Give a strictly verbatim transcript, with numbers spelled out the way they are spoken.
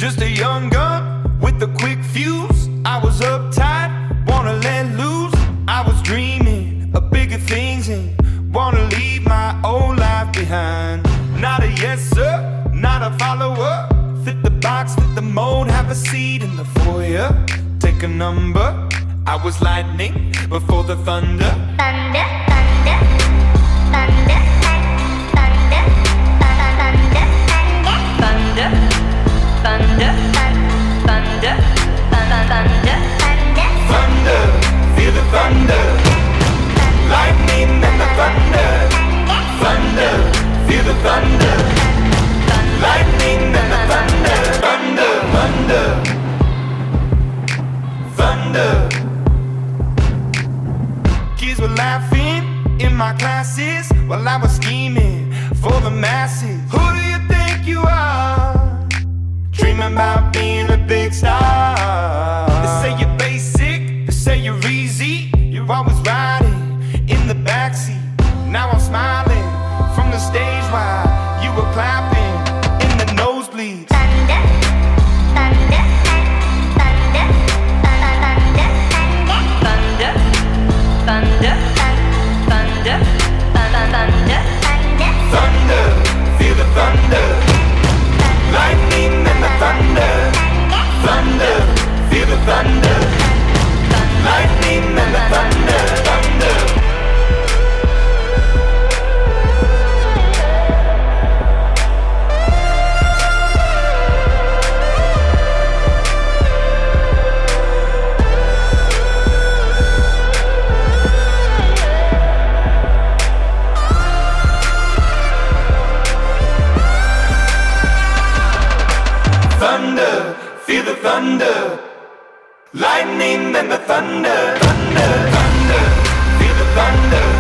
Just a young gun with a quick fuse. I was uptight, wanna let loose. I was dreaming of bigger things and wanna leave my old life behind. Not a yes sir, not a follower. Fit the box, fit the mold, have a seat in the foyer. Take a number. I was lightning before the thunder. Thunder, thunder, thunder, thunder, thunder, thunder, thunder, thunder, thunder, thunder, thunder, feel the thunder. Lightning and the thunder. Thunder, feel the thunder. Lightning and the thunder. Thunder, thunder, thunder. Kids were laughing in my classes while I was scheming for the masses. Who do you think you are? Dreaming about being a big star. They say you're basic, they say you're easy. You're always riding in the backseat. Now I'm smiling from the stage while you were clapping in the nosebleeds. thunder, thunder, thunder, thunder, thunder, thunder, thunder, thunder, thunder, Thunder, feel the thunder. Lightning and the thunder. Thunder, feel the thunder. Lightning and the thunder. Thunder. Thunder, feel the thunder. Lightning and the thunder. Thunder, thunder, feel the thunder.